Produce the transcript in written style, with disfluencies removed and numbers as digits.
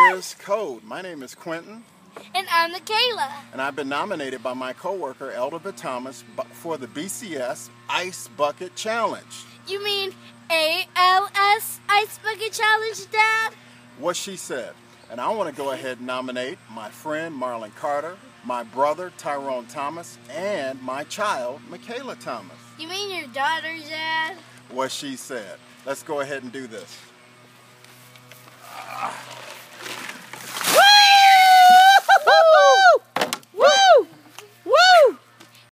is Code. My name is Quinton. And I'm Michaela. And I've been nominated by my coworker, Elder Thomas, for the BCS Ice Bucket Challenge. You mean ALS Ice Bucket Challenge, Dad? What she said. And I want to go ahead and nominate my friend Marlon Carter, my brother Tyrone Thomas, and my child Michaela Thomas. You mean your daughter, Dad? What she said. Let's go ahead and do this.